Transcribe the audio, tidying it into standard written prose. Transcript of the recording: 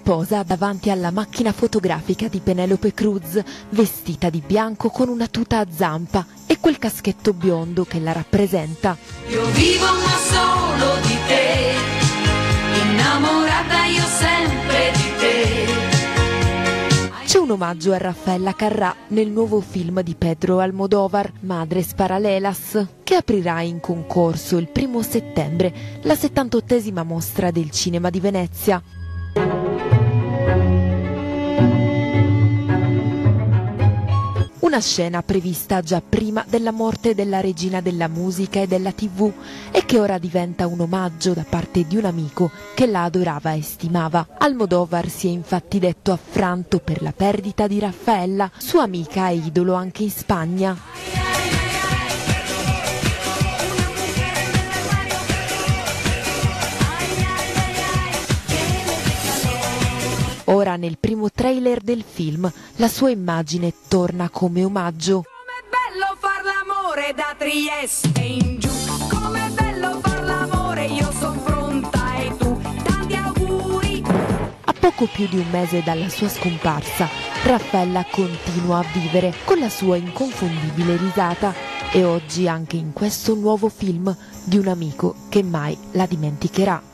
posa davanti alla macchina fotografica di Penélope Cruz, vestita di bianco con una tuta a zampa e quel caschetto biondo che la rappresenta. Io vivo ma solo di te, innamorata io sempre di te. C'è un omaggio a Rafaela Carrà nel nuovo film di Pedro Almodóvar, Madres Paralelas, che aprirà in concorso il 1° settembre la 78esima mostra del cinema di Venezia. Una scena prevista già prima della morte della regina della musica e della TV e che ora diventa un omaggio da parte di un amico che la adorava e stimava. Almodóvar si è infatti detto affranto per la perdita di Raffaella, sua amica e idolo anche in Spagna. Ora nel primo trailer del film la sua immagine torna come omaggio. Com'è bello far l'amore da Trieste in giù, com'è bello far l'amore, io son pronta e tu, tanti auguri. A poco più di un mese dalla sua scomparsa, Raffaella continua a vivere con la sua inconfondibile risata e oggi anche in questo nuovo film di un amico che mai la dimenticherà.